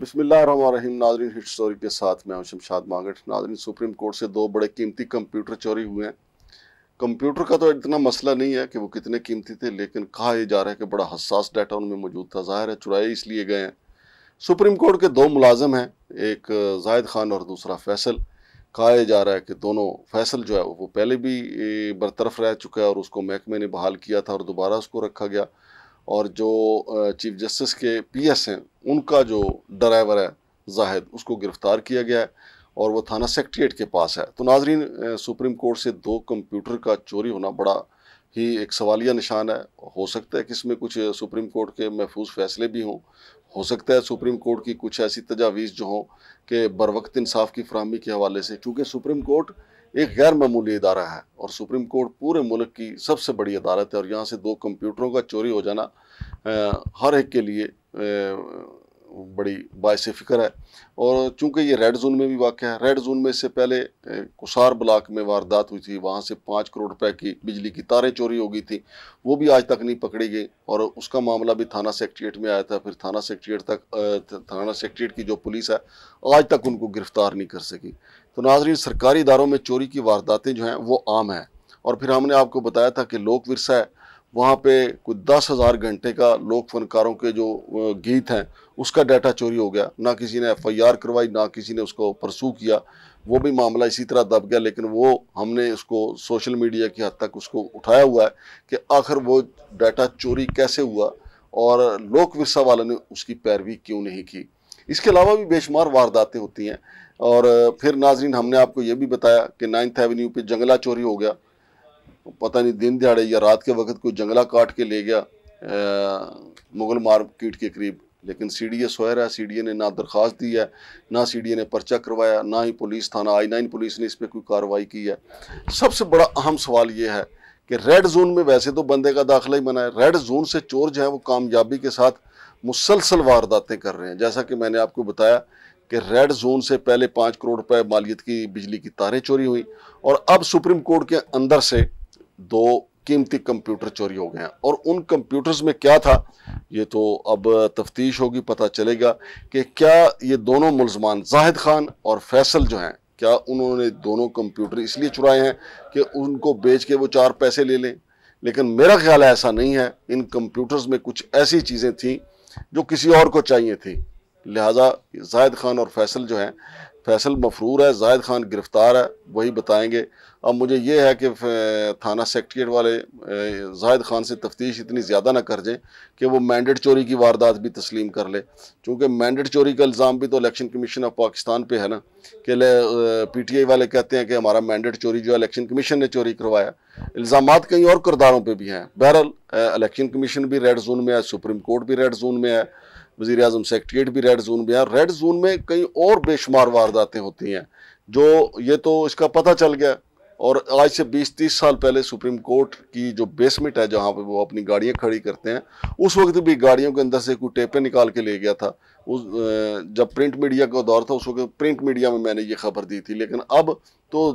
बिस्मिल्लाहिर्रहमानिर्रहीम। नाज़रीन, hit story के साथ मैं हूं शमशाद मांगट। नाज़रीन, सुप्रीम कोर्ट से दो बड़े कीमती कंप्यूटर चोरी हुए हैं। कंप्यूटर का तो इतना मसला नहीं है कि वो कितने कीमती थे, लेकिन कहा यह जा रहा है कि बड़ा हसास डाटा उनमें मौजूद था। ज़ाहिर है चुराए इसलिए गए हैं। सुप्रीम कोर्ट के दो मुलाजिम हैं, एक जाहिद खान और दूसरा फैसल। कहा यह जा रहा है कि दोनों, फैसल जो है वो पहले भी बरतरफ रह चुका है और उसको महकमे ने बहाल किया था और दोबारा उसको रखा गया। और जो चीफ जस्टिस के पीएस हैं, उनका जो ड्राइवर है जाहिद, उसको गिरफ्तार किया गया है और वो थाना सेक्रेटेरिएट के पास है। तो नाजरीन, सुप्रीम कोर्ट से दो कंप्यूटर का चोरी होना बड़ा ही एक सवालिया निशान है। हो सकता है कि इसमें कुछ सुप्रीम कोर्ट के महफूज फैसले भी हों, हो सकता है सुप्रीम कोर्ट की कुछ ऐसी तजावीज़ जो हों कि बरवक्त इंसाफ की फराहमी के हवाले से, क्योंकि सुप्रीम कोर्ट एक गैर मामूली इदारा है और सुप्रीम कोर्ट पूरे मुल्क की सबसे बड़ी अदालत है। और यहाँ से दो कंप्यूटरों का चोरी हो जाना हर एक के लिए बड़ी बाइस फ़िक्र है। और चूंकि ये रेड जोन में भी वाक़ है, रेड जोन में इससे पहले कुसार ब्लॉक में वारदात हुई थी, वहाँ से 5 करोड़ रुपए की बिजली की तारें चोरी हो गई थी, वो भी आज तक नहीं पकड़ी गई और उसका मामला भी थाना सेक्रेटेरिएट में आया था। फिर थाना सेक्रेटेरिएट की जो पुलिस है आज तक उनको गिरफ्तार नहीं कर सकी। तो नाजरीन, सरकारी इदारों में चोरी की वारदातें जो हैं वो आम हैं। और फिर हमने आपको बताया था कि लोक विरसा है, वहाँ पे कोई 10,000 घंटे का लोक फनकारों के जो गीत हैं उसका डाटा चोरी हो गया। ना किसी ने FIR करवाई, ना किसी ने उसको परसू किया, वो भी मामला इसी तरह दब गया। लेकिन वो हमने उसको सोशल मीडिया की हद तक उसको उठाया हुआ है कि आखिर वो डाटा चोरी कैसे हुआ और लोक विरसा वालों ने उसकी पैरवी क्यों नहीं की। इसके अलावा भी बेशुमार वारदातें होती हैं। और फिर नाजरीन, हमने आपको ये भी बताया कि 9th एवेन्यू पे जंगला चोरी हो गया। पता नहीं दिन दिहाड़े या रात के वक्त कोई जंगला काट के ले गया मुगल मार्केट के करीब। लेकिन CDA सोयर है, CDA ने ना दरख्वास्त दी है, ना CDA ने पर्चा करवाया, ना ही पुलिस थाना I9 पुलिस ने इस पर कोई कार्रवाई की है। सबसे बड़ा अहम सवाल ये है कि रेड जोन में वैसे तो बंदे का दाखिला ही मना है, रेड जोन से चोर जो है वो कामयाबी के साथ मुसलसल वारदातें कर रहे हैं। जैसा कि मैंने आपको बताया कि रेड जोन से पहले 5 करोड़ रुपए मालियत की बिजली की तारें चोरी हुई और अब सुप्रीम कोर्ट के अंदर से दो कीमती कंप्यूटर चोरी हो गए हैं। और उन कंप्यूटर्स में क्या था ये तो अब तफ्तीश होगी, पता चलेगा कि क्या ये दोनों मुलजमान जाहिद खान और फैसल जो हैं, क्या उन्होंने दोनों कंप्यूटर इसलिए चुराए हैं कि उनको बेच के वो 4 पैसे ले लें। लेकिन मेरा ख्याल है ऐसा नहीं है। इन कंप्यूटर्स में कुछ ऐसी चीज़ें थी जो किसी और को चाहिए थी। लिहाजा जाहिद खान और फैसल जो हैं, फैसल मफरूर है, जाहिद खान गिरफ्तार है, वही बताएंगे। अब मुझे ये है कि थाना सेक्रेटेरिएट वाले जाहिद खान से तफ्तीश इतनी ज़्यादा ना कर दें कि वो मैंडेट चोरी की वारदात भी तस्लीम कर ले, क्योंकि मैंडेट चोरी का इल्ज़ाम भी तो इलेक्शन कमीशन ऑफ पाकिस्तान पे है ना, कि PTI वाले कहते हैं कि हमारा मैंडेट चोरी जो है इलेक्शन कमीशन ने चोरी करवाया। इल्ज़ामात कई और किरदारों पर भी हैं। बहरहाल इलेक्शन कमीशन भी रेड जोन में है, सुप्रीम कोर्ट भी रेड जोन में है, वज़ीर आज़म सेक्रेटेरिएट भी रेड जोन में है। रेड जोन में कई और बेशुमार वारदातें होती हैं जो ये तो इसका पता चल गया। और आज से 20-30 साल पहले सुप्रीम कोर्ट की जो बेसमेंट है जहाँ पे वो अपनी गाड़ियाँ खड़ी करते हैं, उस वक्त भी गाड़ियों के अंदर से कोई टेपें निकाल के ले गया था। उस जब प्रिंट मीडिया का दौर था उस वक्त प्रिंट मीडिया में मैंने ये खबर दी थी। लेकिन अब तो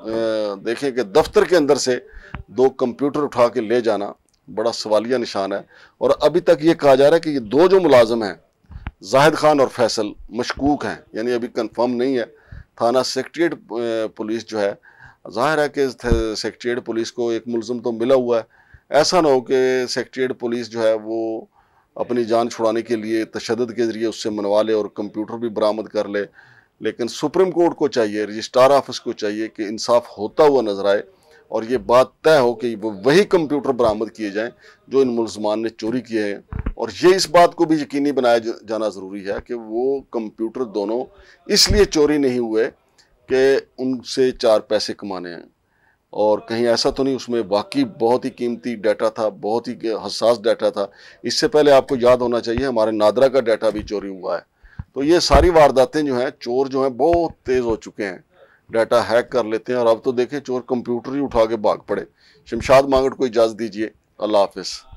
देखें कि दफ्तर के अंदर से 2 कंप्यूटर उठा के ले जाना बड़ा सवालिया निशान है। और अभी तक ये कहा जा रहा है कि ये दो जो मुलाजिम हैं जाहिद खान और फैसल मशकूक हैं, यानी अभी कंफर्म नहीं है। थाना सेक्रेटेरिएट पुलिस जो है, ज़ाहिर है कि सेक्रेटेरिएट पुलिस को एक मुलज़िम तो मिला हुआ है। ऐसा ना हो कि सेक्रेटेरिएट पुलिस जो है वो अपनी जान छुड़ाने के लिए तशद्दुद के ज़रिए उससे मनवा ले और कंप्यूटर भी बरामद कर ले। लेकिन सुप्रीम कोर्ट को चाहिए, रजिस्ट्रार ऑफिस को चाहिए कि इंसाफ होता हुआ नजर आए और ये बात तय हो कि वो वही कंप्यूटर बरामद किए जाएं जो इन मुलजमान ने चोरी किए हैं। और ये इस बात को भी यकीनी बनाया जाना ज़रूरी है कि वो कंप्यूटर दोनों इसलिए चोरी नहीं हुए कि उनसे 4 पैसे कमाने हैं, और कहीं ऐसा तो नहीं उसमें वाकई बहुत ही कीमती डाटा था, बहुत ही हसास डाटा था। इससे पहले आपको याद होना चाहिए हमारे नादरा का डाटा भी चोरी हुआ है। तो ये सारी वारदातें जो हैं, चोर जो हैं बहुत तेज़ हो चुके हैं, डाटा हैक कर लेते हैं। और अब तो देखें चोर कंप्यूटर ही उठा के भाग पड़े। शमशाद मांगट को इजाज़त दीजिए। अल्लाह हाफिज़।